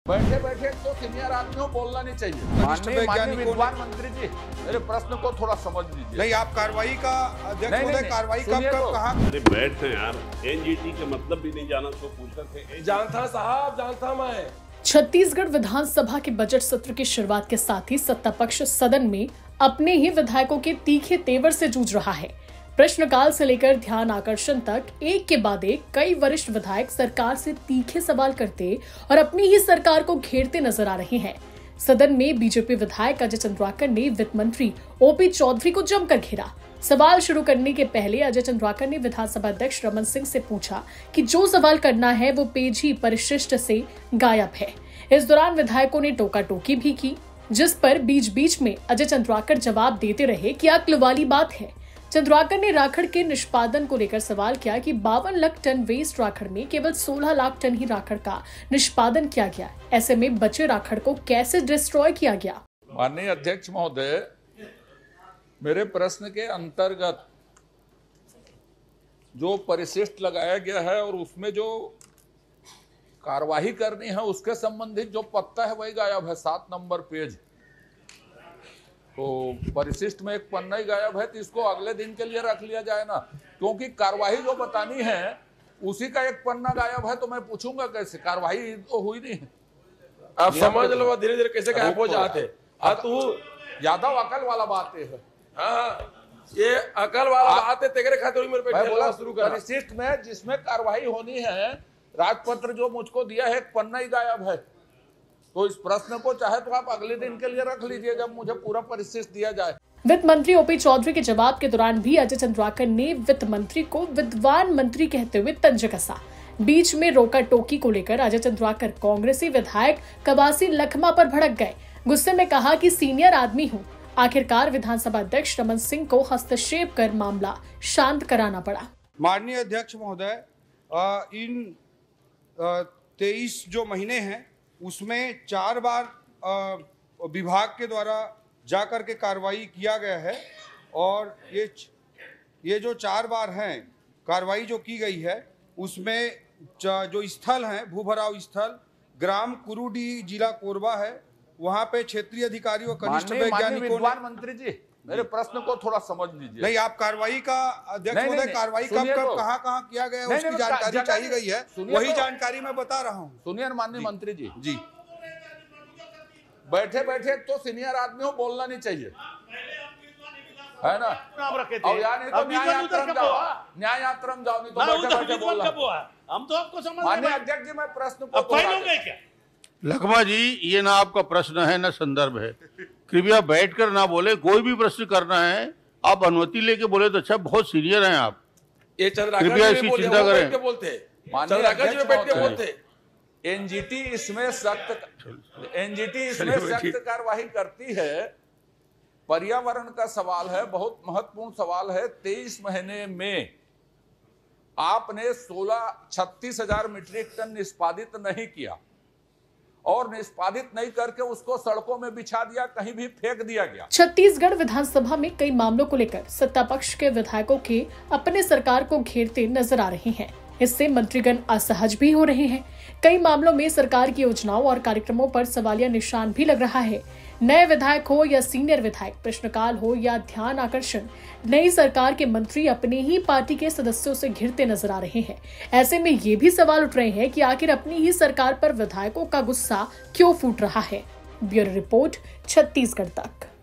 बैठे बैठे तो सीनियर आदमियों बोलना नहीं चाहिए। माननीय विद्वान मंत्री जी, मेरे प्रश्न को थोड़ा समझ लीजिए। नहीं, आप कार्रवाई का अध्यक्ष महोदय, कार्रवाई कब कहा? अरे बैठ यार, एनजीटी के मतलब भी नहीं जाना तो पूछ सकते। जानता साहब, जानता मैं। छत्तीसगढ़ विधानसभा के बजट सत्र की शुरुआत के साथ ही सत्ता पक्ष सदन में अपने ही विधायकों के तीखे तेवर से जूझ रहा है। प्रश्नकाल से लेकर ध्यान आकर्षण तक एक के बाद एक कई वरिष्ठ विधायक सरकार से तीखे सवाल करते और अपनी ही सरकार को घेरते नजर आ रहे हैं। सदन में बीजेपी विधायक अजय चंद्राकर ने वित्त मंत्री ओपी चौधरी को जमकर घेरा। सवाल शुरू करने के पहले अजय चंद्राकर ने विधानसभा अध्यक्ष रमन सिंह से पूछा कि जो सवाल करना है वो पेज ही परिशिष्ट से गायब है। इस दौरान विधायकों ने टोका टोकी भी की, जिस पर बीच बीच में अजय चंद्राकर जवाब देते रहे कि अक्ल वाली बात है। चंद्राकर ने राखड़ के निष्पादन को लेकर सवाल किया कि 52 लाख टन वेस्ट राखड़ में केवल 16 लाख टन ही राखड़ का निष्पादन किया गया। ऐसे में बचे राखड़ को कैसे डिस्ट्रॉय किया गया? माननीय अध्यक्ष महोदय, मेरे प्रश्न के अंतर्गत जो परिशिष्ट लगाया गया है और उसमें जो कार्यवाही करनी है उसके संबंधित जो पत्ता है वही गायब है, 7 नंबर पेज। तो परिशिष्ट में एक पन्ना ही गायब है, तो इसको अगले दिन के लिए रख लिया जाए ना, क्योंकि कार्यवाही जो बतानी है उसी का एक पन्ना गायब है। तो मैं पूछूंगा कैसे? कार्यवाही तो हुई नहीं। आप समझ लो धीरे धीरे कैसे गायब हो जाते। तू यादव अकल वाला बात है। ये अकल वाला बात है, तेरे खातिर मेरे पे बोला शुरू कर। परिशिष्ट में जिसमें कार्यवाही होनी है, राजपत्र जो मुझको दिया है एक पन्ना ही गायब है। तो इस प्रश्न को चाहे तो आप अगले दिन के लिए रख लीजिए जब मुझे पूरा परिशिष्ट दिया जाए। वित्त मंत्री ओपी चौधरी के जवाब के दौरान भी अजय चंद्राकर ने वित्त मंत्री को विद्वान मंत्री कहते हुए तंज कसा। बीच में रोका टोकी को लेकर अजय चंद्राकर कांग्रेसी विधायक कवासी लखमा पर भड़क गए। गुस्से में कहा कि सीनियर आदमी हूँ। आखिरकार विधानसभा अध्यक्ष रमन सिंह को हस्तक्षेप कर मामला शांत कराना पड़ा। माननीय अध्यक्ष महोदय, इन 23 जो महीने हैं उसमें 4 बार विभाग के द्वारा जाकर के कार्रवाई किया गया है, और ये जो 4 बार हैं कार्रवाई जो की गई है उसमें जो स्थल हैं, भूभराव स्थल ग्राम कुरुडी, जिला कोरबा है, वहाँ पे क्षेत्रीय अधिकारी और कनिष्ठ वैज्ञानिकों। विद्वान मंत्री जी, मेरे प्रश्न को थोड़ा समझ लीजिए। नहीं, आप कार्रवाई का अध्यक्ष महोदय, कार्रवाई कब कहाँ किया गया है उसकी जानकारी चाहिए गई है, वही जानकारी मैं बता रहा हूँ। सुनिए माननीय मंत्री जी, जी बैठे बैठे तो सीनियर आदमियों बोलना नहीं चाहिए, है ना? और यानी तो न्याय यात्रा में जाओ, नहीं तो बैठे बैठे बोलना। हम तो आपको समझ। माननीय अध्यक्ष जी, मैं प्रश्न को लखमा जी, ये ना आपका प्रश्न है ना संदर्भ है, कृपया बैठकर ना बोले। कोई भी प्रश्न करना है आप अनुमति लेके बोले तो अच्छा। बहुत सीनियर हैं आप, ये कृपया इसकी चिंता करें। बोलते एनजीटी इसमें सख्त कार्रवाई करती है। पर्यावरण का सवाल है, बहुत महत्वपूर्ण सवाल है। 23 महीने में आपने 36,000 मीट्रिक टन निष्पादित नहीं किया, और निष्पादित नहीं करके उसको सड़कों में बिछा दिया, कहीं भी फेंक दिया गया। छत्तीसगढ़ विधानसभा में कई मामलों को लेकर सत्ता पक्ष के विधायकों के अपने सरकार को घेरते नजर आ रहे हैं। इससे मंत्रीगण असहज भी हो रहे हैं। कई मामलों में सरकार की योजनाओं और कार्यक्रमों पर सवालिया निशान भी लग रहा है। नए विधायक हो या सीनियर विधायक, प्रश्नकाल हो या ध्यान आकर्षण, नई सरकार के मंत्री अपने ही पार्टी के सदस्यों से घिरते नजर आ रहे हैं। ऐसे में ये भी सवाल उठ रहे हैं कि आखिर अपनी ही सरकार पर विधायकों का गुस्सा क्यों फूट रहा है। ब्यूरो रिपोर्ट, छत्तीसगढ़ तक।